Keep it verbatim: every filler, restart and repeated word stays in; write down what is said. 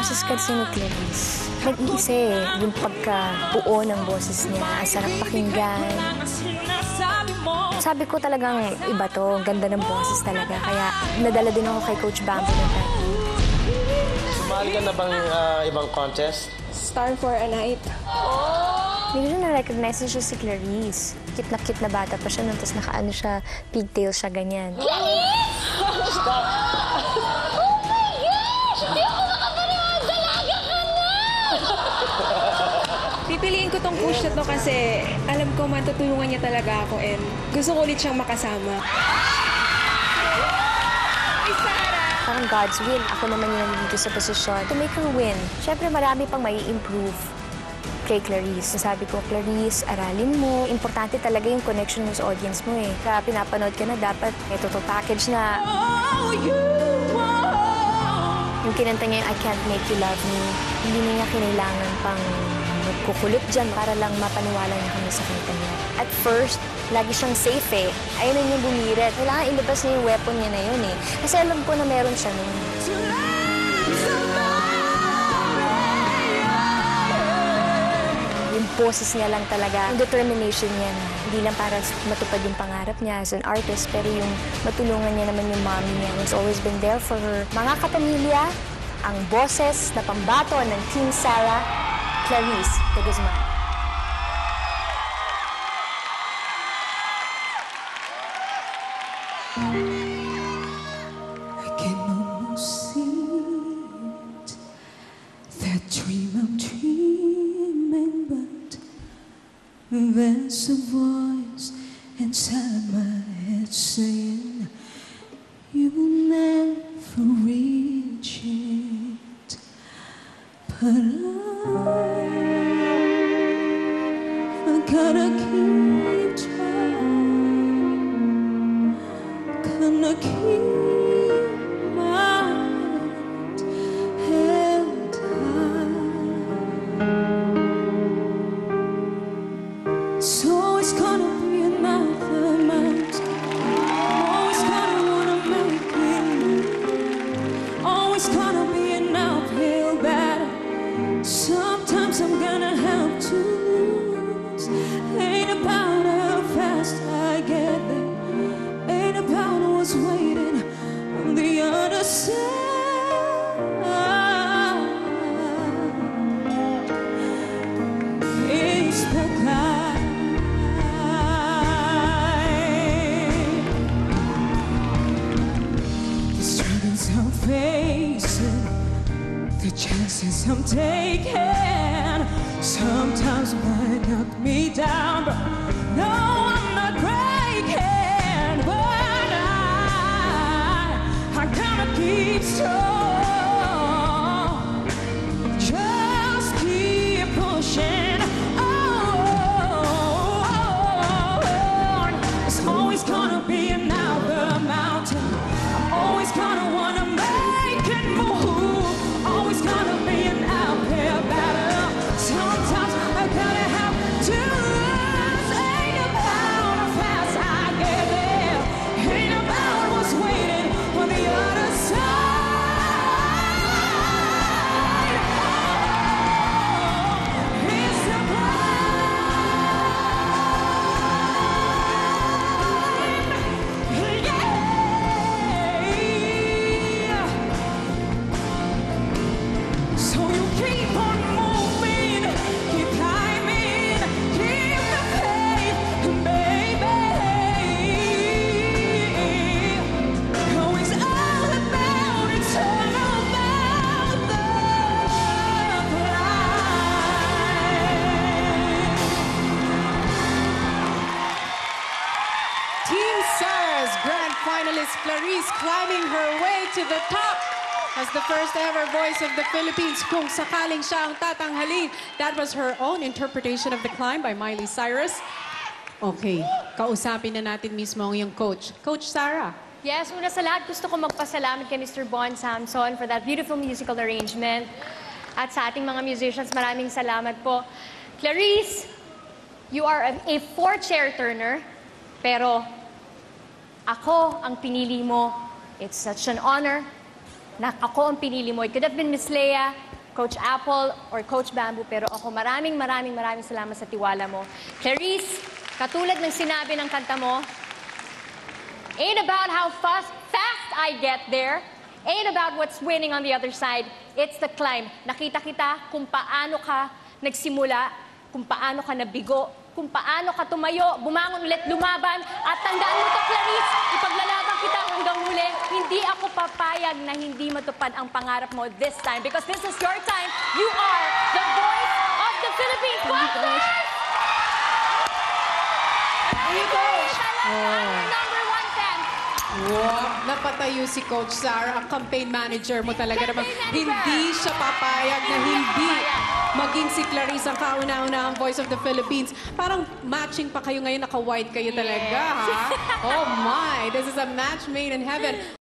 boses kasi ni Clarice. Nag-iisa eh, yung pagkabuo ng boses niya, ang sarap pakinggan. Sabi ko talagang iba to, ganda ng boses talaga. Kaya nadala din ako kay Coach Bambo na dati. Sumali ka na bang uh, ibang contest? Star for a Night. Hindi ko na-recognize na siya si Clarice. Cute na cute na bata pa siya nun, tapos nakaano siya, pigtail siya, ganyan. Stop! Oh my gosh! Di ako makapanood! Dalaga ka na! Pipiliin ko tong push na to kasi alam ko matutulungan niya talaga ako and gusto ko ulit siyang makasama. Ay, Sarah! Parang God's will. Ako naman yung nandito sa posisyon to make her win. Siyempre, marami pang mai improve kay Clarice. Sabi ko, Clarice, aralin mo. Importante talaga yung connection mo sa audience mo eh. Kaya pinapanood ka na, dapat may total package na. Yung kinanta niya yung I Can't Make You Love Me, hindi niya kinailangan pang magkukulot dyan para lang mapaniwala niya kami sa kanta niya. At first, lagi siyang safe eh. Ayaw na niya bumirit. Kailangan ilabas niya yung weapon niya na yun eh. Kasi alam ko na meron siya nun. Yung boses niya lang talaga, yung determination niya na hindi lang para matupad yung pangarap niya as an artist, pero yung matulungan niya naman yung mommy niya who's always been there for her. Mga kapamilya, ang boses na pambato ng Team Sarah, Clarice de Guzman. I can almost see it, that dream I'm dreaming, but there's a voice inside my head saying you will never reach it. But I, I gotta keep trying, gonna keep my head high. So it's gonna be another mountain. Always gonna wanna make it move. Always gonna be an uphill battle. Sometimes I'm gonna have to lose. Ain't about how fast I get there. Ain't about what's waiting on the other side. It's the climb. The struggles I'm facing, the chances I'm taking, sometimes might knock me down, but no, I'm not breaking. But I, I gotta keep strong, just keep pushing on. There's always gonna be another mountain. I'm always gonna wanna make it move. Always gonna be an uphill battle. Sometimes I gotta have to lose. Ain't about how fast I get there. Ain't about what's waiting on the other side. Oh, it's the climb. Yeah. So you keep on moving, keep climbing, keep the faith, baby. Oh, it's all about, it's all about the climb. Team Sarah's grand finalist Clarice climbing her way to the top as the first ever voice of the Philippines. Kung sakaling siya ang tatanghalin, that was her own interpretation of the climb by Miley Cyrus. Okay, kausapin na natin mismo ang iyong coach. Coach Sarah. Yes, una sa lahat, gusto ko magpasalamat kay Mister Bon Samson for that beautiful musical arrangement. At sa ating mga musicians, maraming salamat po. Clarice, you are a, a four-chair turner, pero ako ang pinili mo. It's such an honor na ako ang pinili mo. It could have been Miss Leia, Coach Apple or Coach Bamboo, pero ako maraming maraming maraming salamat sa tiwala mo. Clarice, katulad ng sinabi ng kanta mo, ain't about how fast, fast I get there, ain't about what's winning on the other side, it's the climb. Nakita kita kung paano ka nagsimula, kung paano ka nabigo, kung paano ka tumayo, bumangon ulit, lumaban, at tandaan mo to, Clarice, ipaglalaban kita hanggang huli. Hindi ako papayag na hindi matupad ang pangarap mo this time because this is your time. You are the voice of the Philippines. Boxers! Hey, Coach! Our number one fan. Wow, napatayo si Coach Zara, ang campaign manager mo talaga naman. Campaign manager! Hindi siya papayag na Hindi hindi ako papayag. maging si Clarice ang kauna-unahang voice of the Philippines. Parang matching pa kayo ngayon, naka-white kayo talaga, ha? Oh my, this is a match made in heaven.